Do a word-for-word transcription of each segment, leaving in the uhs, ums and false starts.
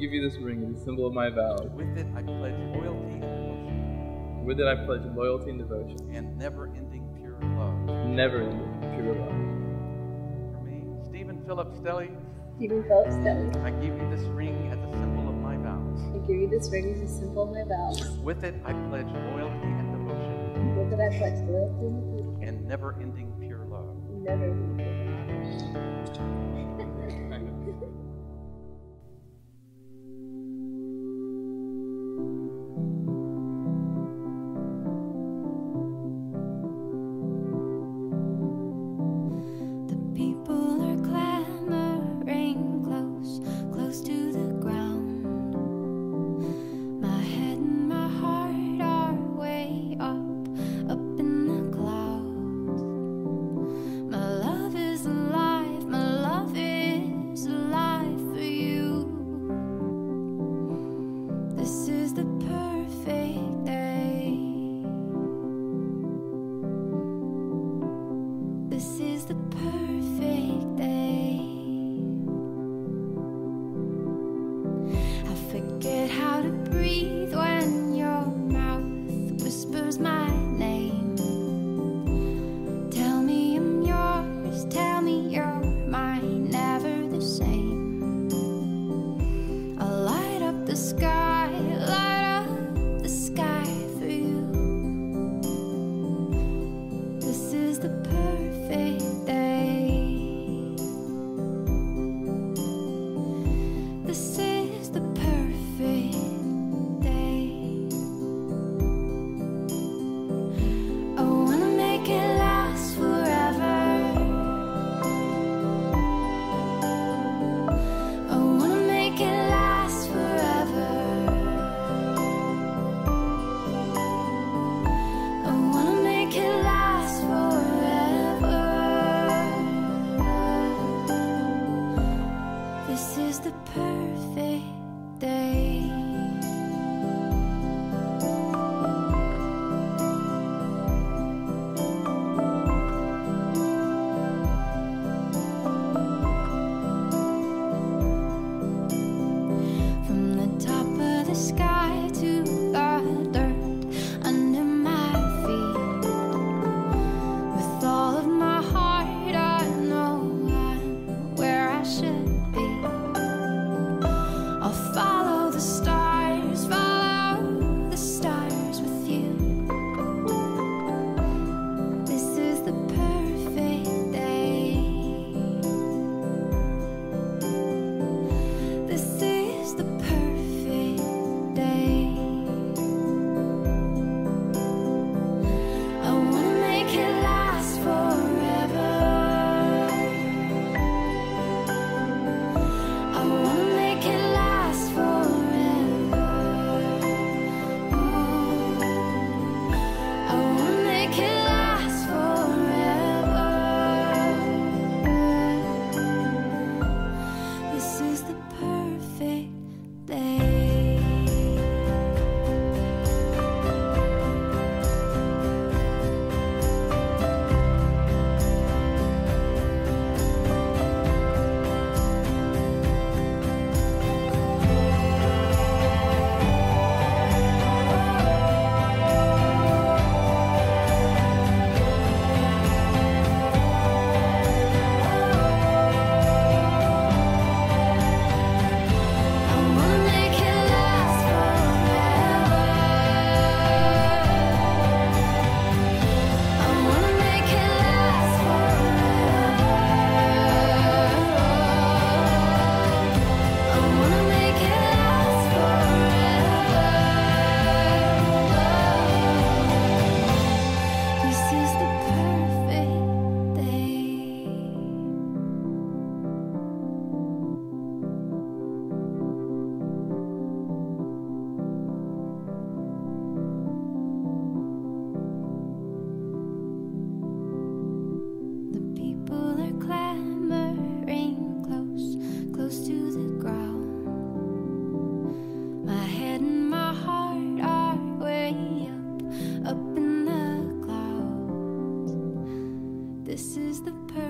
give you this ring as a symbol of my vows. With it I pledge loyalty and devotion. With it I pledge loyalty and devotion. And never-ending pure love. Never-ending pure love. For me, Stephen Philip Stelly, Stephen Philip Stelly, I give you this ring as a symbol of my vows. I give you this ring as a symbol of my vows. With it I pledge loyalty and devotion. With it I pledge loyalty and devotion. And never-ending pure love. Never-ending pure love.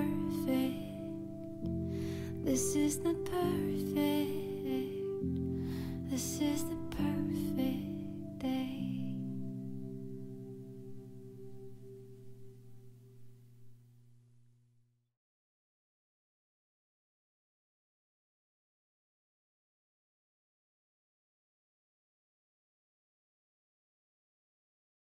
This is the perfect This is the perfect